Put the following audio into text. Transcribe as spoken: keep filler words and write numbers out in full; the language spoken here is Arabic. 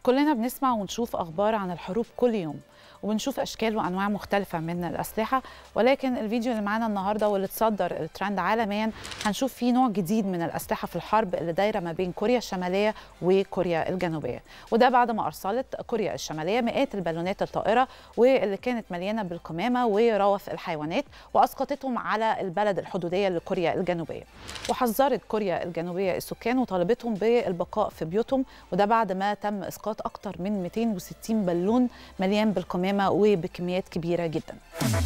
كلنا بنسمع ونشوف أخبار عن الحروب كل يوم، وبنشوف أشكال وأنواع مختلفة من الأسلحة. ولكن الفيديو اللي معانا النهاردة واللي اتصدر الترند عالميا هنشوف فيه نوع جديد من الأسلحة في الحرب اللي دايرة ما بين كوريا الشمالية وكوريا الجنوبية، وده بعد ما أرسلت كوريا الشمالية مئات البالونات الطائرة واللي كانت مليانة بالقمامة وروث الحيوانات وأسقطتهم على البلد الحدودية لكوريا الجنوبية. وحذرت كوريا الجنوبية السكان وطالبتهم بالبقاء في بيوتهم، وده بعد ما تم إسقاط أكثر من مئتين وستين بالون مليان بالقمامة وبكميات كبيرة جدا.